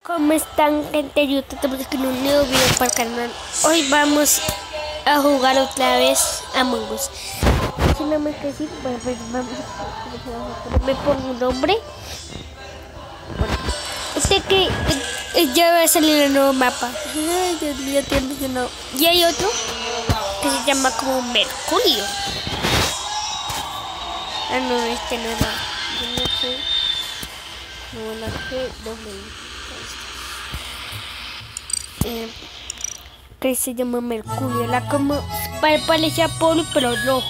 ¿Cómo están, gente de YouTube? Estamos aquí en un nuevo video para el canal. Hoy vamos a jugar otra vez Among Us. Si no me decir, bueno, pues vamos me pongo un nombre. Bueno, sé que ya va a salir el nuevo mapa. Ay, Dios mío, tiene que no. Y hay otro que se llama como Mercurio. Ah, no, este no va. Yo no sé. No, la que que se llama Mercurio, la como parece a Poli pero rojo.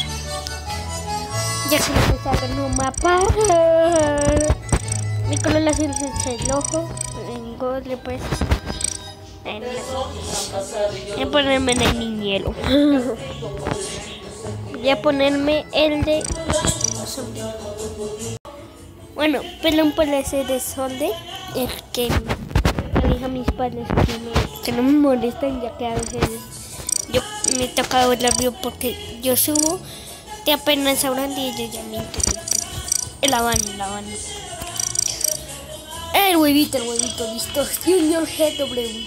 Ya que me salga un mapa. Mi color azul es el ojo. En Google pues. Voy a ponerme en el niñero. Voy a ponerme el de. Bueno, perdón por ese desorden. Es que le dije a mis padres que no me molesten, ya que a veces yo me toca hablar bien porque yo subo de apenas hablan y ellos ya me interrumpen. El habano. El huevito, listo. Junior GW.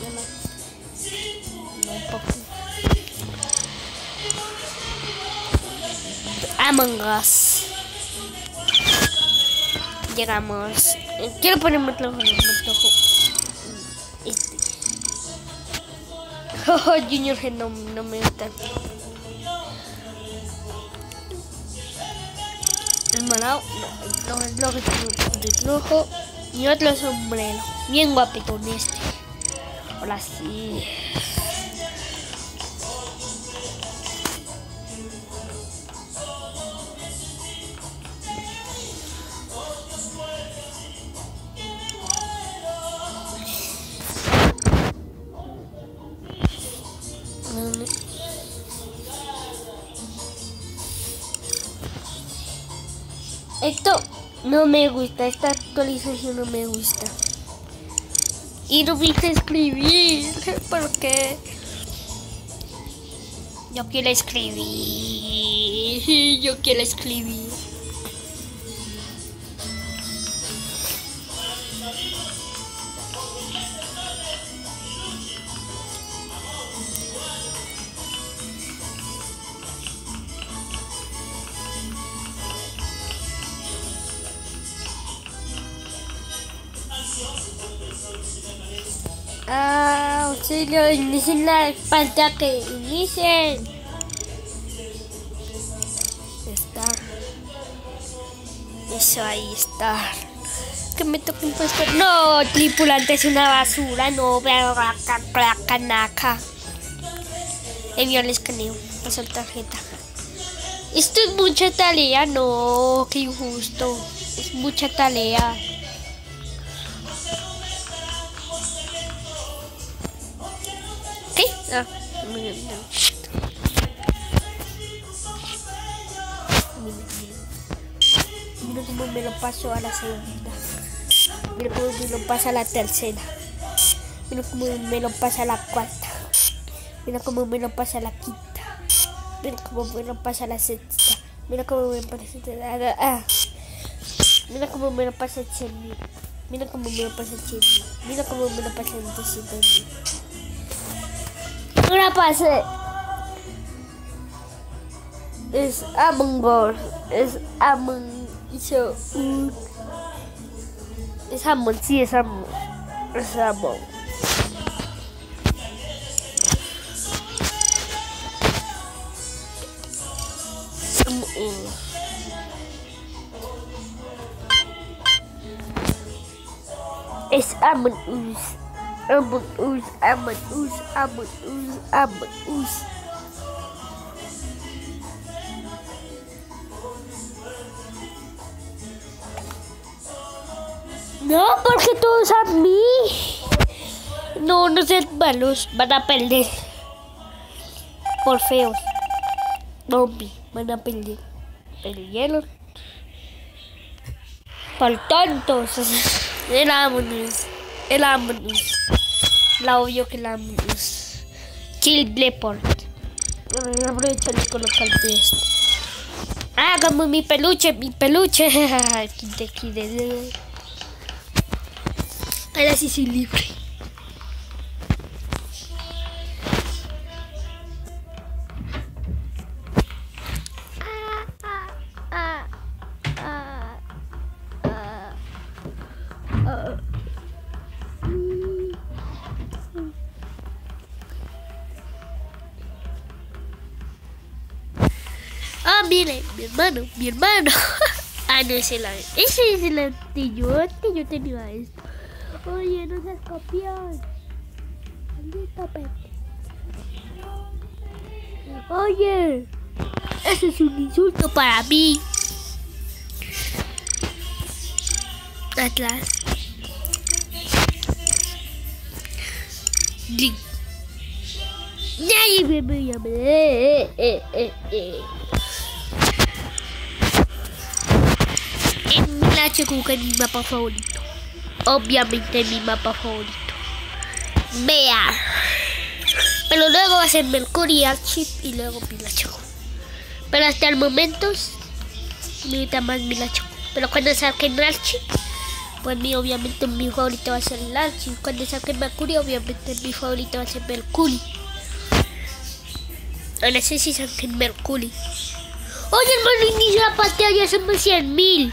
Among Us. Llegamos. Quiero ponerme otro ojo. Junior G no me gusta. El morado, no, el rojo y otro sombrero. Bien guapetón este. Ahora sí. Esto no me gusta, esta actualización no me gusta. Y no viste escribir, porque yo quiero escribir. Auxilio, inicien la pantalla que inicien. Eso ahí está. Que me toque un puesto. No, tripulante es una basura. No, veo la canaca. Envió el escaneo. Pasó la tarjeta. Esto es mucha tarea. No, qué injusto. Es mucha tarea. Ah, mira cómo me lo paso a la segunda. Mira cómo me lo pasa a la tercera. Mira cómo me lo pasa a la cuarta. Mira cómo me lo pasa a la quinta. Mira cómo me lo pasa a la sexta. Mira cómo me pasa Mira cómo me lo pasa el Chemi. Mira cómo me lo pasa el Chemi. Mira cómo me lo pasa el Chemi. Una pase es Among Us, es Among Us, es Among, sí es Among, es Among. Es Among Us. Among Us. No, porque todos a mí. No sean malos, van a perder. Por feos. Bombi, van a perder. Perdieron. Por tontos. Era Among Us. La obvio que la Among Us. Kill Bleport. Aprovecho de colocar esto. Hagamos mi peluche. Ahora sí soy libre. Miren, mi hermano. No, ese es el anterior tenía esto. Oye, no seas copión. Maldito Pepe. Oye, eso es un insulto para mí. Atrás. Nadie me llama. En Milache Cuca es mi mapa favorito. Obviamente mi mapa favorito. Vea. Pero luego va a ser Mercury, Archie y luego Milache. Pero hasta el momento me gusta más Milache. Pero cuando saquen Archie, pues obviamente mi favorito va a ser el Archie. Cuando saquen Mercury, obviamente mi favorito va a ser Mercury. No sé si saquen Mercury. Oye, hermano, inicio la partida, ya somos 100.000.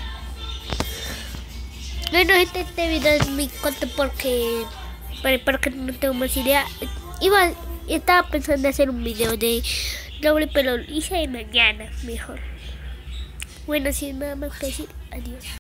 Bueno, gente, este video es muy corto porque no tengo más idea. Estaba pensando en hacer un video de doble, pero lo hice mañana mejor. Bueno, sin nada más que decir, adiós.